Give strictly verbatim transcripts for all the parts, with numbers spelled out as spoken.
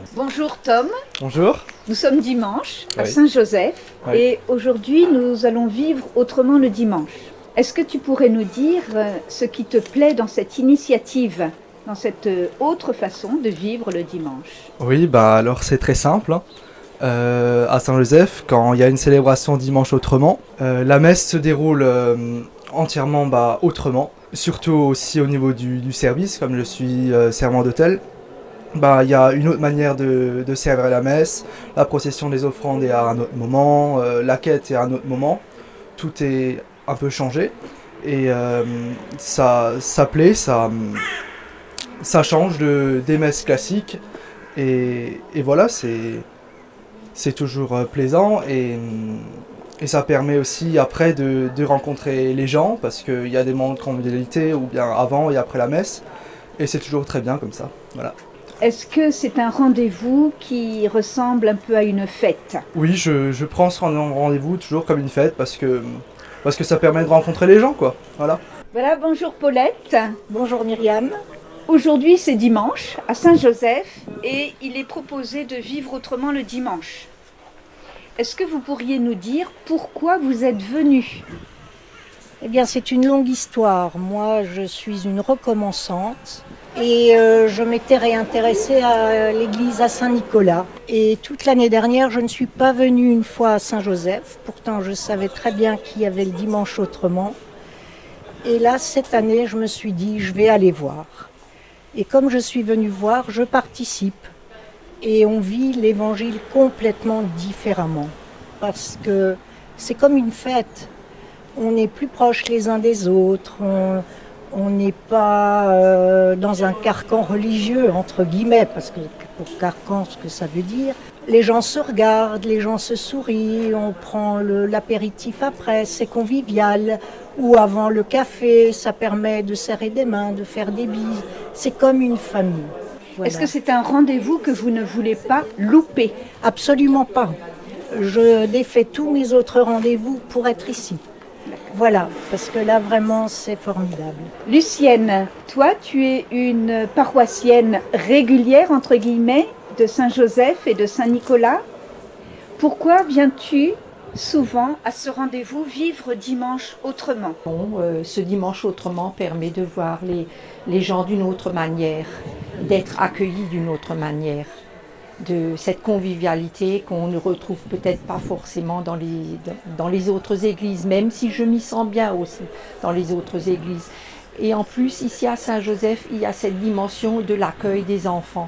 Bonjour Tom. Bonjour. Nous sommes dimanche à Oui. Saint-Joseph Oui. et aujourd'hui nous allons vivre autrement le dimanche. Est-ce que tu pourrais nous dire euh, ce qui te plaît dans cette initiative, dans cette euh, autre façon de vivre le dimanche? Oui, bah alors c'est très simple, hein. Euh, à Saint-Joseph, quand il y a une célébration dimanche autrement, euh, la messe se déroule euh, entièrement bah, autrement. Surtout aussi au niveau du, du service, comme je suis euh, servant d'hôtel. Bah, il y a une autre manière de, de servir la messe. La procession des offrandes est à un autre moment, euh, la quête est à un autre moment. Tout est un peu changé. Et euh, ça, ça plaît, ça, ça change de, des messes classiques. Et, et voilà, c'est, c'est toujours euh, plaisant. Et, et ça permet aussi après de, de rencontrer les gens, parce qu'il y a des moments de convivialité, ou bien avant et après la messe. Et c'est toujours très bien comme ça. Voilà. Est-ce que c'est un rendez-vous qui ressemble un peu à une fête? Oui, je, je prends ce rendez-vous toujours comme une fête parce que, parce que ça permet de rencontrer les gens, quoi. Voilà. Voilà, bonjour Paulette. Bonjour Myriam. Aujourd'hui c'est dimanche à Saint-Joseph et il est proposé de vivre autrement le dimanche. Est-ce que vous pourriez nous dire pourquoi vous êtes venu? Eh bien, c'est une longue histoire. Moi, je suis une recommençante et euh, je m'étais réintéressée à l'église à Saint-Nicolas. Et toute l'année dernière, je ne suis pas venue une fois à Saint-Joseph. Pourtant, je savais très bien qu'il y avait le dimanche autrement. Et là, cette année, je me suis dit, je vais aller voir. Et comme je suis venue voir, je participe. Et on vit l'évangile complètement différemment. Parce que c'est comme une fête. On est plus proches les uns des autres, on n'est pas euh, dans un carcan religieux, entre guillemets, parce que pour carcan, ce que ça veut dire, les gens se regardent, les gens se sourient, on prend le, l'apéritif après, c'est convivial, ou avant le café, ça permet de serrer des mains, de faire des bises, c'est comme une famille. Voilà. Est-ce que c'est un rendez-vous que vous ne voulez pas louper? Absolument pas. Je défais tous mes autres rendez-vous pour être ici. Voilà, parce que là, vraiment, c'est formidable. Lucienne, toi, tu es une paroissienne régulière, entre guillemets, de Saint-Joseph et de Saint-Nicolas. Pourquoi viens-tu souvent à ce rendez-vous vivre dimanche autrement? Bon, euh, ce dimanche autrement permet de voir les, les gens d'une autre manière, d'être accueillis d'une autre manière, de cette convivialité qu'on ne retrouve peut-être pas forcément dans les, dans les autres églises, même si je m'y sens bien aussi dans les autres églises. Et en plus, ici à Saint-Joseph, il y a cette dimension de l'accueil des enfants.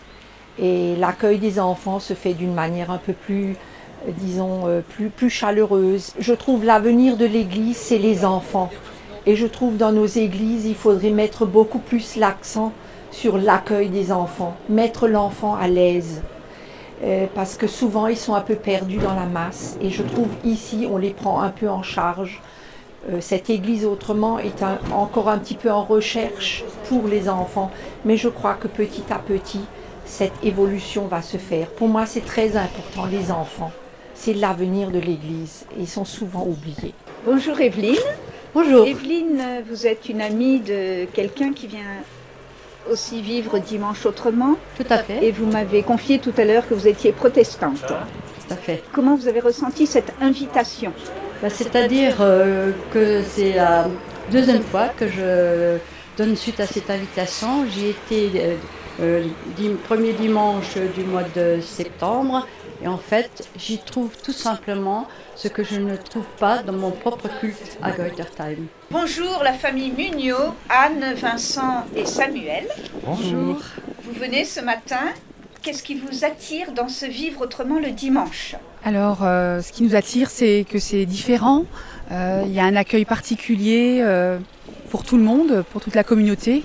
Et l'accueil des enfants se fait d'une manière un peu plus, disons, plus, plus chaleureuse. Je trouve l'avenir de l'église, c'est les enfants. Et je trouve dans nos églises, il faudrait mettre beaucoup plus l'accent sur l'accueil des enfants, mettre l'enfant à l'aise, euh, parce que souvent ils sont un peu perdus dans la masse et je trouve ici on les prend un peu en charge. Euh, cette église autrement est un, encore un petit peu en recherche pour les enfants, mais je crois que petit à petit cette évolution va se faire. Pour moi c'est très important, les enfants, c'est l'avenir de l'église et ils sont souvent oubliés. Bonjour Evelyne. Bonjour. Evelyne, vous êtes une amie de quelqu'un qui vient aussi vivre dimanche autrement. Tout à fait. Et vous m'avez confié tout à l'heure que vous étiez protestante. Tout à fait. Comment vous avez ressenti cette invitation? Bah, c'est-à-dire euh, que c'est la deuxième fois que je donne suite à cette invitation. J'y étais euh, euh, dim- premier dimanche du mois de septembre et en fait j'y trouve tout simplement ce que je ne trouve pas dans mon propre culte à Goethe-Time. Bonjour la famille Mugnot, Anne, Vincent et Samuel. Bonjour. Vous venez ce matin. Qu'est-ce qui vous attire dans ce vivre autrement le dimanche? Alors, euh, ce qui nous attire, c'est que c'est différent. Euh, il y a un accueil particulier euh, pour tout le monde, pour toute la communauté.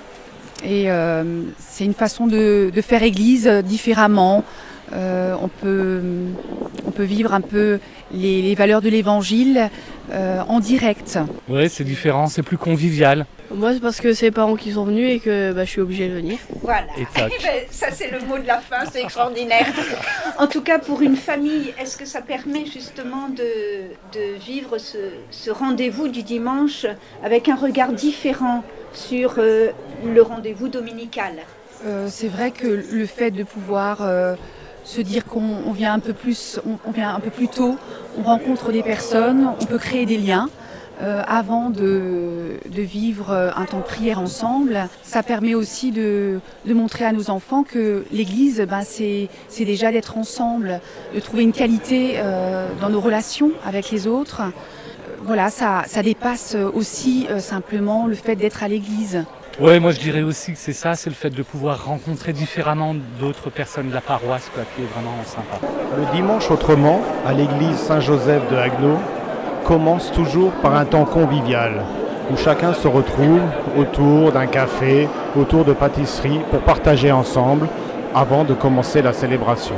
Et euh, c'est une façon de, de faire église différemment. Euh, on peut, on peut vivre un peu les, les valeurs de l'évangile euh, en direct. Oui, c'est différent, c'est plus convivial. Moi, c'est parce que c'est les parents qui sont venus et que bah, je suis obligée de venir. Voilà, Et tac. Eh ben, ça c'est le mot de la fin, c'est extraordinaire. En tout cas, pour une famille, est-ce que ça permet justement de, de vivre ce, ce rendez-vous du dimanche avec un regard différent sur euh, le rendez-vous dominical? Euh, c'est vrai que le fait de pouvoir euh, se dire qu'on on vient un peu plus, on, on vient un peu plus tôt, on rencontre des personnes, on peut créer des liens euh, avant de, de vivre un temps de prière ensemble. Ça permet aussi de, de montrer à nos enfants que l'Église, ben, c'est, c'est déjà d'être ensemble, de trouver une qualité euh, dans nos relations avec les autres. Voilà, ça, ça dépasse aussi euh, simplement le fait d'être à l'église. Ouais, moi je dirais aussi que c'est ça, c'est le fait de pouvoir rencontrer différemment d'autres personnes de la paroisse, quoi, qui est vraiment sympa. Le dimanche autrement, à l'église Saint-Joseph de Haguenau, commence toujours par un temps convivial, où chacun se retrouve autour d'un café, autour de pâtisseries, pour partager ensemble avant de commencer la célébration.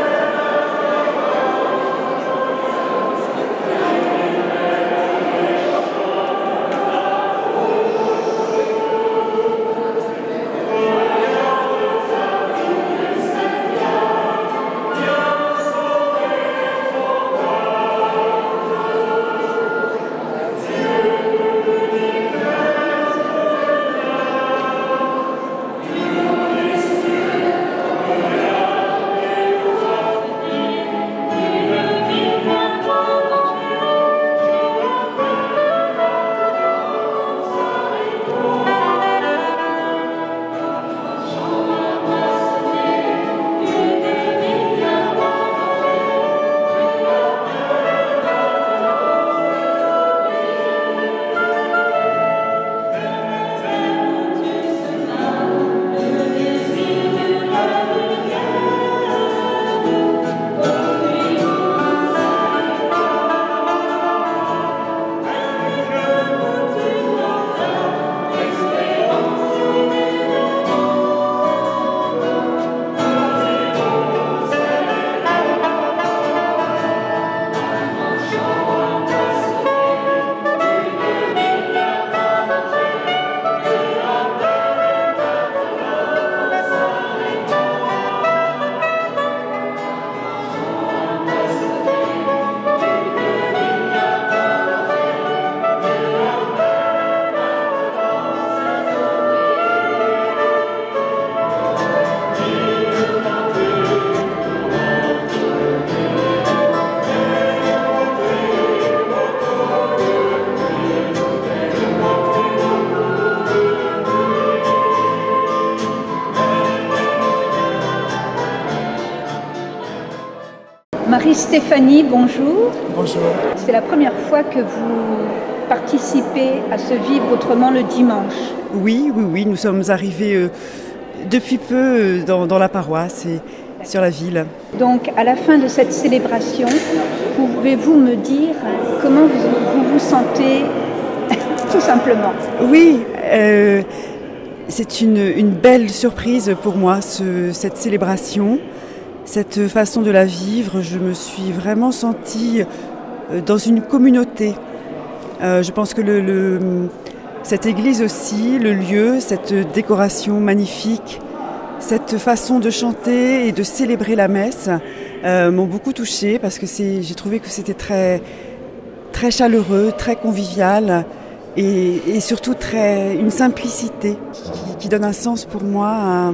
Marie-Stéphanie, bonjour. Bonjour. C'est la première fois que vous participez à ce Vivre autrement le dimanche. Oui, oui, oui, nous sommes arrivés euh, depuis peu euh, dans, dans la paroisse et sur la ville. Donc, à la fin de cette célébration, pouvez-vous me dire comment vous vous, vous sentez, tout simplement? Oui, euh, c'est une, une belle surprise pour moi, ce, cette célébration. Cette façon de la vivre, je me suis vraiment sentie dans une communauté. Euh, je pense que le, le, cette église aussi, le lieu, cette décoration magnifique, cette façon de chanter et de célébrer la messe euh, m'ont beaucoup touchée parce que c'est, j'ai trouvé que c'était très, très chaleureux, très convivial et, et surtout très, une simplicité qui, qui donne un sens pour moi à,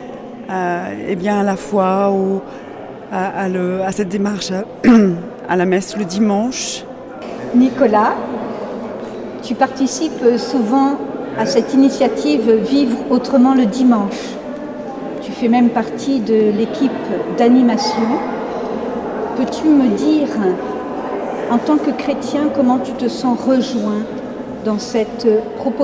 à, eh bien à la foi, au, à, à, le, à cette démarche, à, à la messe le dimanche. Nicolas, tu participes souvent à cette initiative Vivre autrement le dimanche. Tu fais même partie de l'équipe d'animation. Peux-tu me dire, en tant que chrétien, comment tu te sens rejoint dans cette proposition ?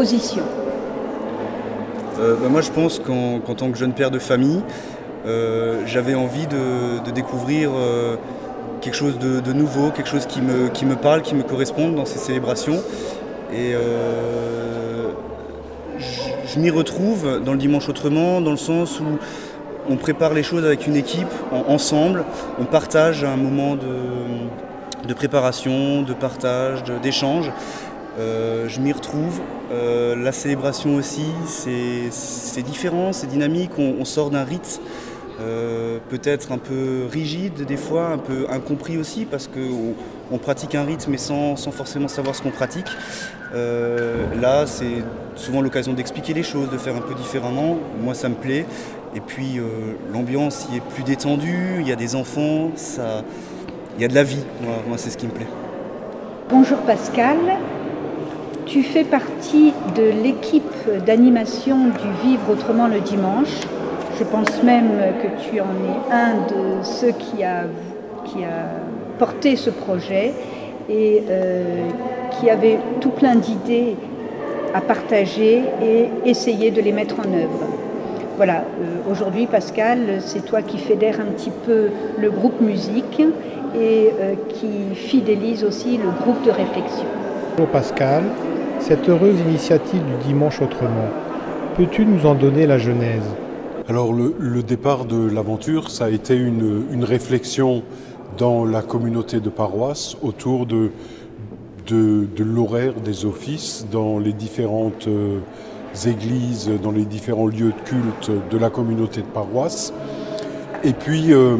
Euh, bah moi je pense qu'en, qu'en tant que jeune père de famille, euh, j'avais envie de, de découvrir euh, quelque chose de, de nouveau, quelque chose qui me, qui me parle, qui me corresponde dans ces célébrations. Et euh, je, je m'y retrouve dans le dimanche autrement, dans le sens où on prépare les choses avec une équipe, en, ensemble, on partage un moment de, de préparation, de partage, de, d'échange. Euh, je m'y retrouve. Euh, la célébration aussi, c'est, c'est différent, c'est dynamique. On, on sort d'un rite euh, peut-être un peu rigide des fois, un peu incompris aussi parce qu'on on pratique un rythme mais sans, sans forcément savoir ce qu'on pratique. Euh, là, c'est souvent l'occasion d'expliquer les choses, de faire un peu différemment. Moi, ça me plaît. Et puis, euh, l'ambiance y est plus détendue, il y a des enfants, ça, il y a de la vie. Moi, moi c'est ce qui me plaît. Bonjour Pascal. Tu fais partie de l'équipe d'animation du Vivre Autrement le dimanche. Je pense même que tu en es un de ceux qui a, qui a porté ce projet et euh, qui avait tout plein d'idées à partager et essayer de les mettre en œuvre. Voilà, euh, aujourd'hui Pascal, c'est toi qui fédères un petit peu le groupe musique et euh, qui fidélise aussi le groupe de réflexion. Bonjour Pascal, cette heureuse initiative du Dimanche Autrement, peux-tu nous en donner la genèse ? Alors le, le départ de l'aventure, ça a été une, une réflexion dans la communauté de paroisse autour de, de, de l'horaire des offices dans les différentes euh, églises, dans les différents lieux de culte de la communauté de paroisse. Et puis euh,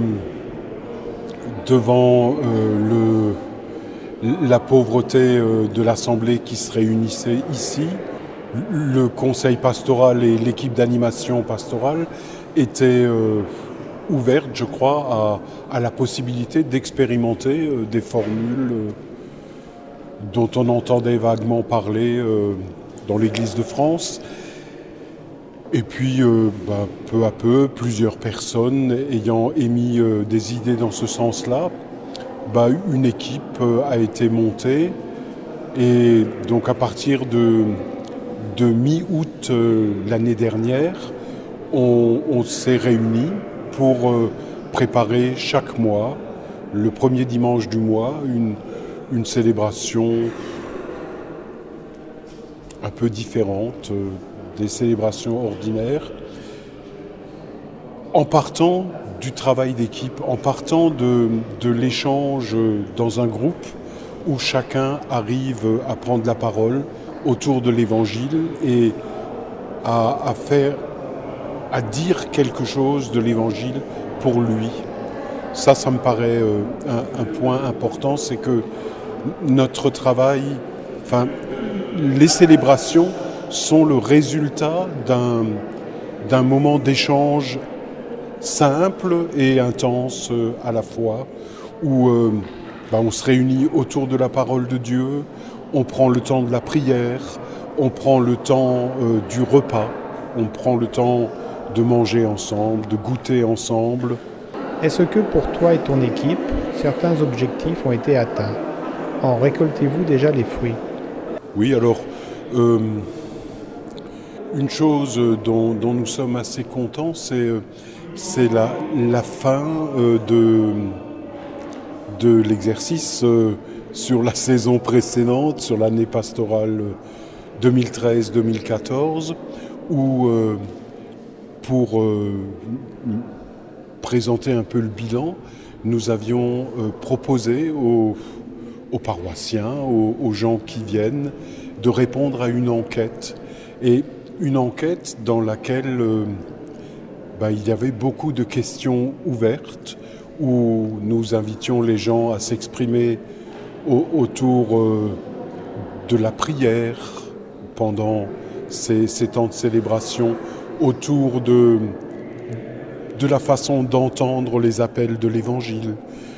devant euh, le, la pauvreté euh, de l'Assemblée qui se réunissait ici, le conseil pastoral et l'équipe d'animation pastorale étaient euh, ouvertes, je crois, à, à la possibilité d'expérimenter euh, des formules euh, dont on entendait vaguement parler euh, dans l'Église de France. Et puis, euh, bah, peu à peu, plusieurs personnes ayant émis euh, des idées dans ce sens-là, bah, une équipe euh, a été montée. Et donc, à partir de De mi-août euh, l'année dernière, on, on s'est réunis pour euh, préparer chaque mois, le premier dimanche du mois, une, une célébration un peu différente euh, des célébrations ordinaires, en partant du travail d'équipe, en partant de, de l'échange dans un groupe où chacun arrive à prendre la parole autour de l'Évangile et à, à faire, à dire quelque chose de l'Évangile pour lui. Ça, ça me paraît euh, un, un point important, c'est que notre travail, enfin, les célébrations sont le résultat d'un, d'un moment d'échange simple et intense euh, à la fois, où euh, bah, on se réunit autour de la parole de Dieu. On prend le temps de la prière, on prend le temps euh, du repas, on prend le temps de manger ensemble, de goûter ensemble. Est-ce que pour toi et ton équipe, certains objectifs ont été atteints ? En récoltez-vous déjà les fruits ? Oui, alors, euh, une chose dont, dont nous sommes assez contents, c'est, c'est la, la fin euh, de, de l'exercice euh, sur la saison précédente, sur l'année pastorale deux mille treize deux mille quatorze, où euh, pour euh, présenter un peu le bilan, nous avions euh, proposé aux, aux paroissiens, aux, aux gens qui viennent, de répondre à une enquête. Et une enquête dans laquelle euh, ben, il y avait beaucoup de questions ouvertes, où nous invitions les gens à s'exprimer autour euh, de la prière pendant ces, ces temps de célébration, autour de, de la façon d'entendre les appels de l'Évangile,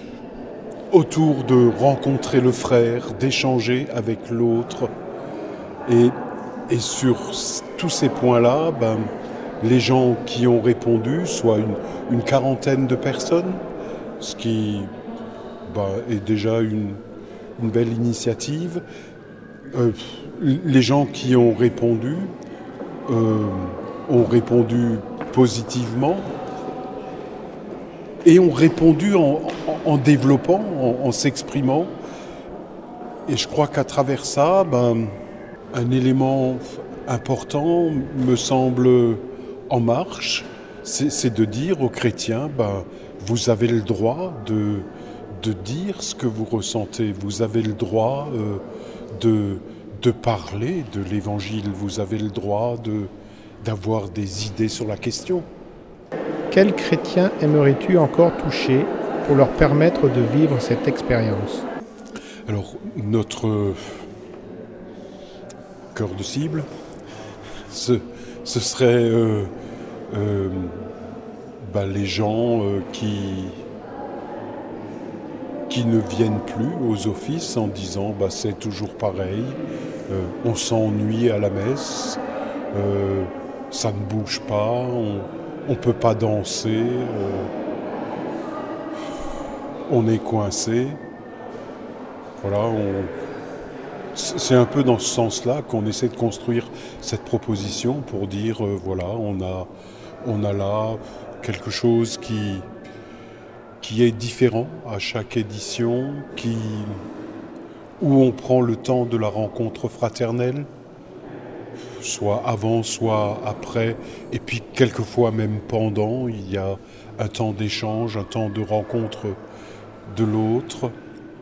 autour de rencontrer le frère, d'échanger avec l'autre. Et, et sur tous ces points-là, ben, les gens qui ont répondu, soit une, une quarantaine de personnes, ce qui ben, est déjà une une belle initiative. Euh, les gens qui ont répondu euh, ont répondu positivement et ont répondu en, en, en développant, en, en s'exprimant. Et je crois qu'à travers ça, ben, un élément important me semble en marche, c'est, c'est de dire aux chrétiens, ben, vous avez le droit de de dire ce que vous ressentez. Vous avez le droit euh, de, de parler de l'Évangile. Vous avez le droit de, d'avoir des idées sur la question. Quels chrétiens aimerais-tu encore toucher pour leur permettre de vivre cette expérience? Alors, notre cœur de cible, ce, ce serait euh, euh, bah, les gens euh, qui, qui ne viennent plus aux offices en disant bah, c'est toujours pareil, euh, on s'ennuie à la messe, euh, ça ne bouge pas, on ne peut pas danser, euh, on est coincé. Voilà, on... c'est un peu dans ce sens-là qu'on essaie de construire cette proposition pour dire, euh, voilà, on a, on a là quelque chose qui, qui est différent à chaque édition, qui, où on prend le temps de la rencontre fraternelle, soit avant, soit après, et puis quelquefois même pendant, il y a un temps d'échange, un temps de rencontre de l'autre.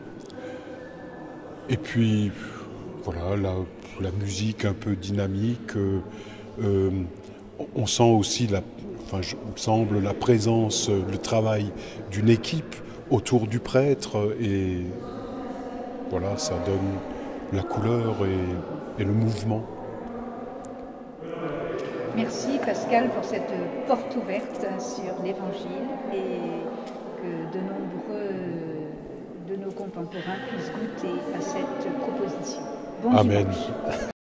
Et puis, voilà, la, la musique un peu dynamique. Euh, euh, on sent aussi, la, enfin, je, il me semble, la présence, le travail d'une équipe autour du prêtre. Et voilà, ça donne la couleur et, et le mouvement. Merci Pascal pour cette porte ouverte sur l'Évangile et que de nombreux de nos contemporains puissent goûter à cette proposition. Bon Amen. dimanche.